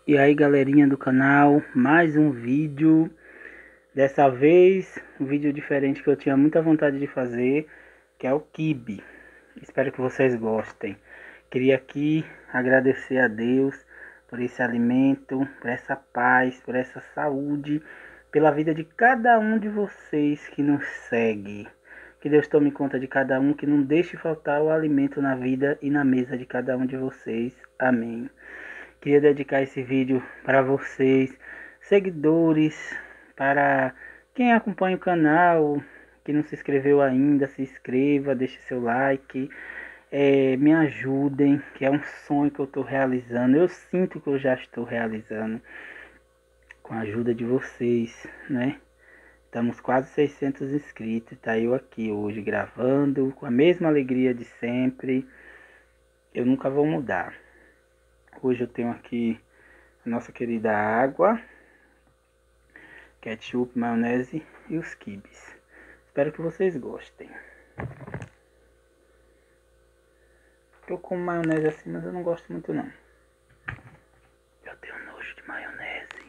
E aí, galerinha do canal, mais um vídeo. Dessa vez, um vídeo diferente que eu tinha muita vontade de fazer, que é o quibe. Espero que vocês gostem. Queria aqui agradecer a Deus por esse alimento, por essa paz, por essa saúde, pela vida de cada um de vocês que nos segue. Que Deus tome conta de cada um, que não deixe faltar o alimento na vida e na mesa de cada um de vocês. Amém. Queria dedicar esse vídeo para vocês, seguidores, para quem acompanha o canal, que não se inscreveu ainda, se inscreva, deixe seu like, me ajudem, que é um sonho que eu estou realizando. Eu sinto que eu já estou realizando com a ajuda de vocês, né? Estamos quase 600 inscritos, tá eu aqui hoje gravando com a mesma alegria de sempre. Eu nunca vou mudar. Hoje eu tenho aqui a nossa querida água, ketchup, maionese e os quibes. Espero que vocês gostem. Eu como maionese assim, mas eu não gosto muito não. Eu tenho nojo de maionese.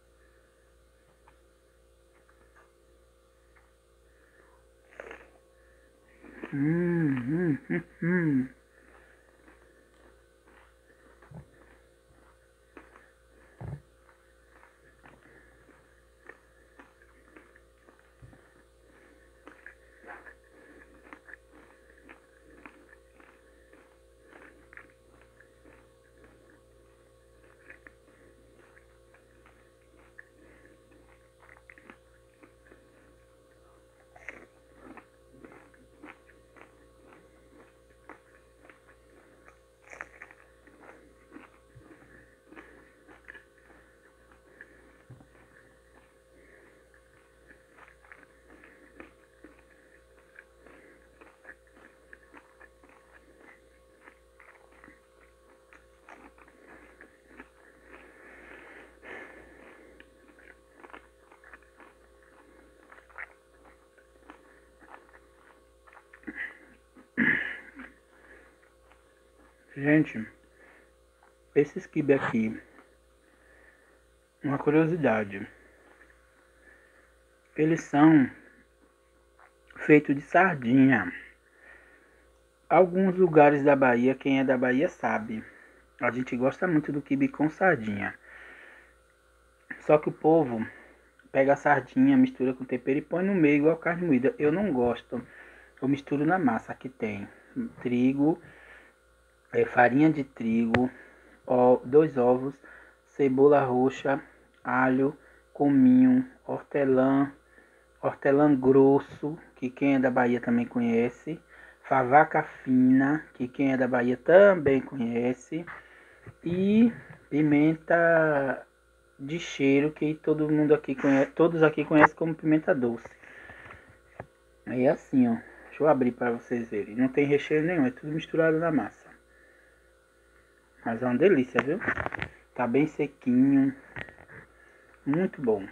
Hum, hum, hum, hum. Gente, esses quibe aqui, uma curiosidade. Eles são feitos de sardinha. Alguns lugares da Bahia, quem é da Bahia sabe. A gente gosta muito do quibe com sardinha. Só que o povo pega a sardinha, mistura com tempero e põe no meio igual carne moída. Eu não gosto. Eu misturo na massa que tem trigo, farinha de trigo, 2 ovos, cebola roxa, alho, cominho, hortelã grosso, que quem é da Bahia também conhece, favaca fina, que quem é da Bahia também conhece, e pimenta de cheiro, que todo mundo aqui conhece, todos aqui conhecem como pimenta doce. Aí assim, ó, deixa eu abrir para vocês verem. Não tem recheio nenhum, é tudo misturado na massa. Mas é uma delícia, viu? Tá bem sequinho, muito bom.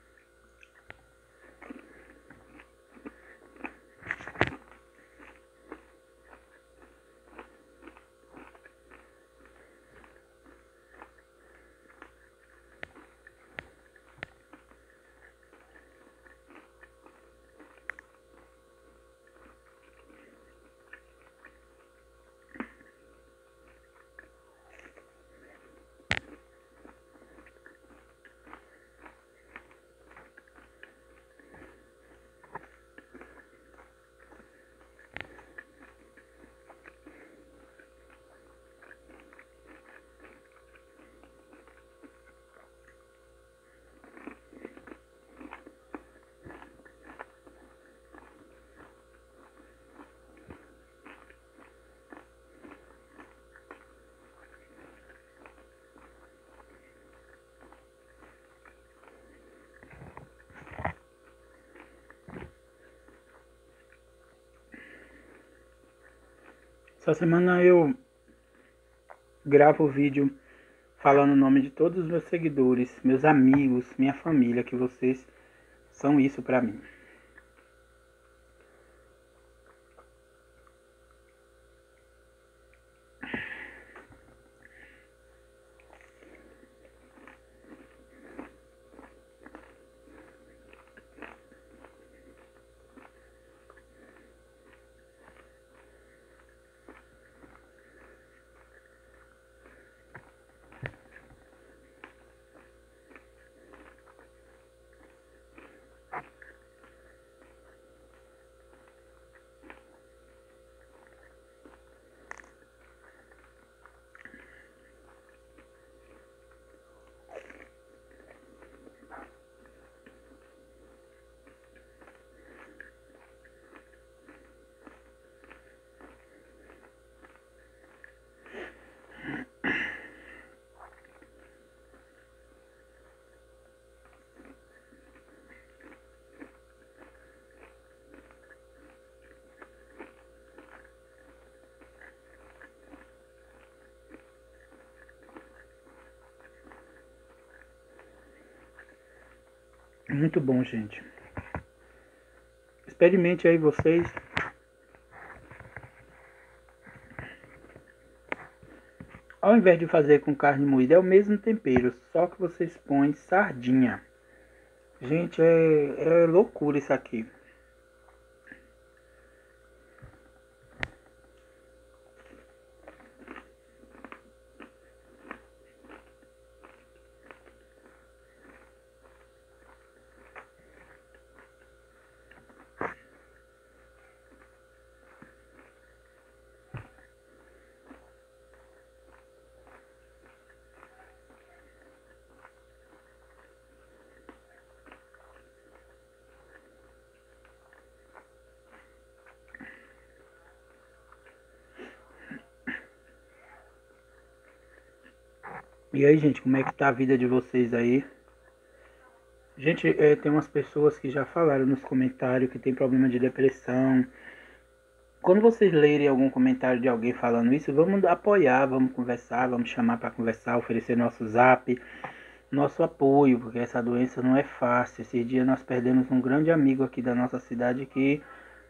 Essa semana eu gravo vídeo falando o nome de todos os meus seguidores, meus amigos, minha família, que vocês são isso pra mim. Muito bom, gente. Experimente aí vocês. Ao invés de fazer com carne moída, é o mesmo tempero, só que vocês põem sardinha. Gente, é loucura isso aqui. E aí, gente, como é que tá a vida de vocês aí? Gente, tem umas pessoas que já falaram nos comentários que tem problema de depressão. Quando vocês lerem algum comentário de alguém falando isso, vamos apoiar, vamos conversar, vamos chamar para conversar, oferecer nosso zap, nosso apoio, porque essa doença não é fácil. Esses dias nós perdemos um grande amigo aqui da nossa cidade que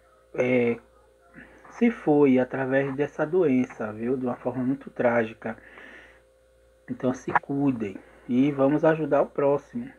se foi através dessa doença, viu? De uma forma muito trágica. Então se cuidem e vamos ajudar o próximo.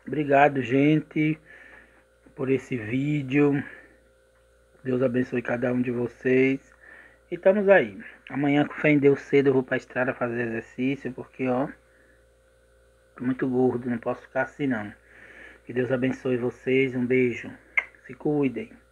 Obrigado, gente, por esse vídeo. Deus abençoe cada um de vocês. E estamos aí. Amanhã, com fé em Deus, cedo eu vou pra estrada fazer exercício, porque, ó, tô muito gordo, não posso ficar assim, não. Que Deus abençoe vocês. Um beijo. Se cuidem.